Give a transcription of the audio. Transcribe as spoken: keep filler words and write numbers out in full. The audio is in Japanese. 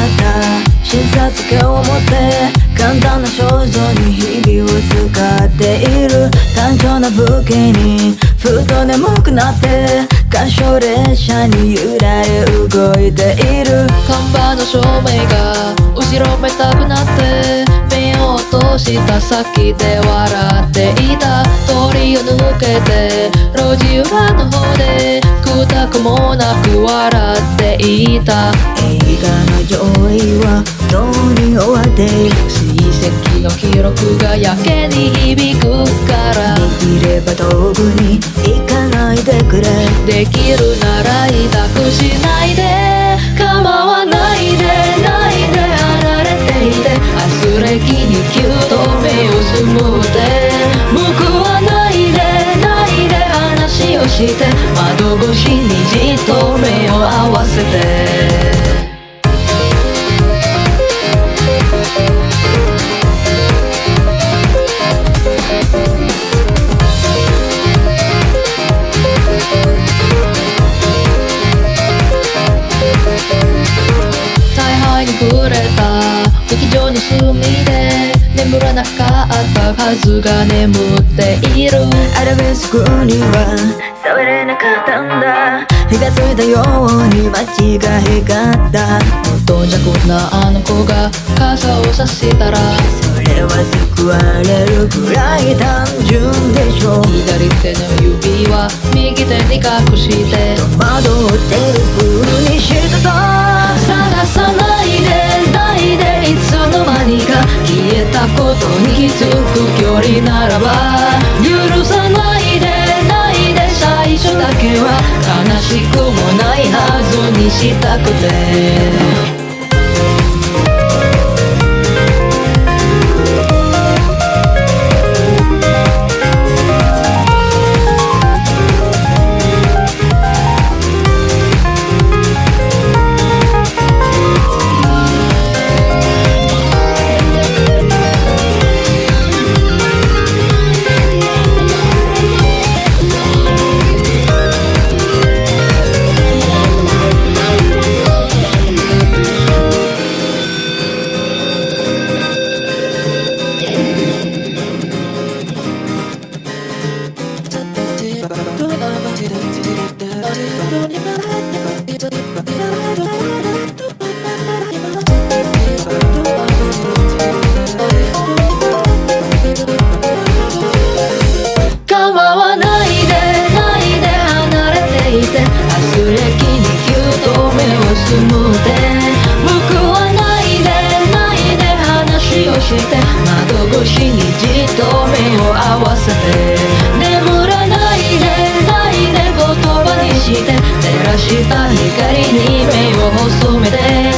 った診察券を持って簡単な症状に日々を使っている。単調な風景にふと眠くなって干渉列車に揺られ動いている。 看板の照明が後ろめたくなって目を落とした先で笑っていた。通りを抜けて路地裏の方でくたくもなく笑っていた。 映画の上映はとうに終わっている。 追跡の記録がやけに響くからできれば遠くに行かないでくれ。 できるなら委託しないで構わないでないで離れていて明日れきにキュッと目をつむって僕はないでないで話をして窓越しにじっと目を合わせてくれた劇場の隅で眠らなかったはずが眠っている。 アラベスクには触れなかったんだ。火がついたように街が光った。 無頓着なあの子が傘を差したらそれは救われるくらい単純でしょう。 左手の指は右手に隠して戸惑ってる風にしてた。 探さないでないでいつの間にか消えたことに気づく距離ならば許さないでないで最初だけは悲しくもないはずにしたくて構わないでないで離れていて明日れきにキュッと目をつむって僕はないでないで話をして窓越しにじっと目を合わせて眠らないでないで言葉にして照らした光に目を細めて